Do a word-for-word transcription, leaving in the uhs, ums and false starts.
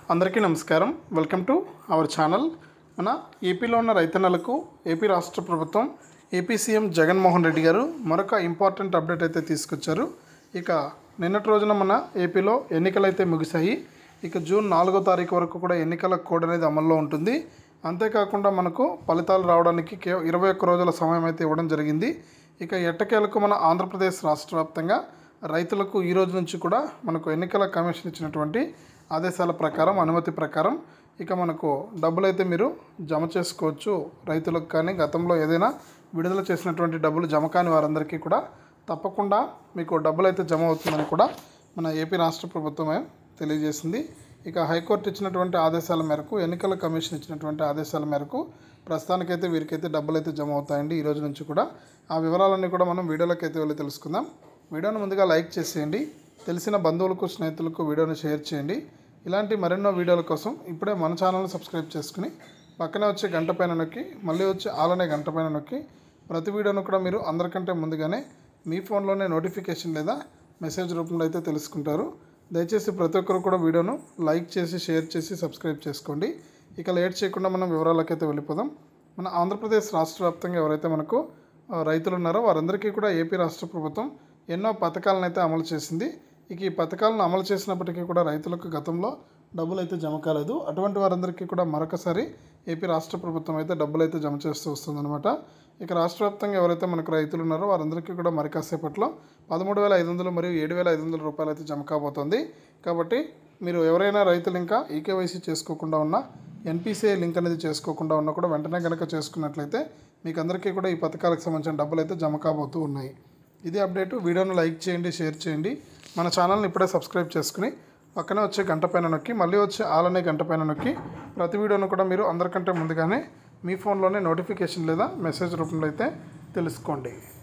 అందరికీ నమస్కారం. Welcome to our channel. మన ఏపీలో ఉన్న రైతన్నలకు ఏపీ రాష్ట్ర ప్రభుత్వం ఏపీ సీఎం జగన్మోహన్ రెడ్డి గారు మరొక ఇంపార్టెంట్ అప్డేట్ అయితే తీసుకొచ్చారు. ఇక నిన్నటి రోజున మన ఏపీలో ఎన్నికలు అయితే ముగిశాయి. ఇక జూన్ నాలుగో తారీఖు వరకు కూడా ఎన్నికల కోడ్ అనేది అమల్లో ఉంటుంది. అంతేకాకుండా మనకు ఫలితాలు రావడానికి కే ఇరవై ఒక్క రోజుల సమయం అయితే ఇవ్వడం జరిగింది. ఇక ఎట్టకేలకు మన ఆంధ్రప్రదేశ్ రాష్ట్ర వ్యాప్తంగా రైతులకు ఈ రోజు నుంచి కూడా మనకు ఎన్నికల కమిషన్ ఇచ్చినటువంటి ఆదేశాల ప్రకారం అనుమతి ప్రకారం ఇక మనకు డబ్బులు అయితే మీరు జమ చేసుకోవచ్చు. రైతులకు కానీ గతంలో ఏదైనా విడుదల చేసినటువంటి డబ్బులు జమ కాని వారందరికీ కూడా తప్పకుండా మీకు డబ్బులు అయితే జమ అవుతుందని కూడా మన ఏపీ రాష్ట్ర ప్రభుత్వమే తెలియజేసింది. ఇక హైకోర్టు ఇచ్చినటువంటి ఆదేశాల మేరకు ఎన్నికల కమిషన్ ఇచ్చినటువంటి ఆదేశాల మేరకు ప్రస్తుతానికైతే వీరికైతే డబ్బులు అయితే జమ అవుతాయండి ఈ రోజు నుంచి కూడా. ఆ వివరాలన్నీ కూడా మనం వీడియోలోకి అయితే వెళ్ళి తెలుసుకుందాం. వీడియోను ముందుగా లైక్ చేసేయండి, తెలిసిన బంధువులకు స్నేహితులకు వీడియోని షేర్ చేయండి. ఇలాంటి మరెన్నో వీడియోల కోసం ఇప్పుడే మన ఛానల్ని సబ్స్క్రైబ్ చేసుకుని పక్కనే వచ్చే గంట పైన నొక్కి మళ్ళీ వచ్చి ఆలనే గంట పైన నొక్కి ప్రతి వీడియోను కూడా మీరు అందరికంటే ముందుగానే మీ ఫోన్లోనే నోటిఫికేషన్ లేదా మెసేజ్ రూపంలో అయితే తెలుసుకుంటారు. దయచేసి ప్రతి ఒక్కరు కూడా వీడియోను లైక్ చేసి షేర్ చేసి సబ్స్క్రైబ్ చేసుకోండి. ఇక లేట్ చేయకుండా మనం వివరాలకైతే వెళ్ళిపోదాం. మన ఆంధ్రప్రదేశ్ రాష్ట్ర వ్యాప్తంగా ఎవరైతే మనకు రైతులు ఉన్నారో వారందరికీ కూడా ఏపీ రాష్ట్ర ప్రభుత్వం ఎన్నో పథకాలను అయితే అమలు చేసింది. ఇక ఈ పథకాలను అమలు చేసినప్పటికీ కూడా రైతులకు గతంలో డబ్బులు అయితే జమ కాలేదు. అటువంటి వారందరికీ కూడా మరొకసారి ఏపీ రాష్ట్ర ప్రభుత్వం అయితే డబ్బులు అయితే జమ చేస్తూ వస్తుందన్నమాట. ఇక రాష్ట్ర వ్యాప్తంగా ఎవరైతే మనకు రైతులు ఉన్నారో వారందరికీ కూడా మరి కాసేపట్లో పదమూడు వేల ఐదు వందలు మరియు ఏడు వేల ఐదు వందల రూపాయలు అయితే జమ కాబోతుంది. కాబట్టి మీరు ఎవరైనా రైతులు ఇంకా ఈకేవైసీ చేసుకోకుండా ఉన్నా, ఎన్పిసిఐ లింక్ అనేది చేసుకోకుండా ఉన్నా కూడా వెంటనే కనుక చేసుకున్నట్లయితే మీకు అందరికీ కూడా ఈ పథకాలకు సంబంధించిన డబ్బులు అయితే జమ కాబోతూ ఉన్నాయి. ఇది అప్డేటు. వీడియోను లైక్ చేయండి, షేర్ చేయండి. మన ఛానల్ని ఇప్పుడే సబ్స్క్రైబ్ చేసుకుని పక్కనే వచ్చే గంట పైన నొక్కి మళ్ళీ వచ్చే ఆలనే గంట పైన నొక్కి ప్రతి వీడియోను కూడా మీరు అందరికంటే ముందుగానే మీ ఫోన్లోనే నోటిఫికేషన్ లేదా మెసేజ్ రూపంలో అయితే తెలుసుకోండి.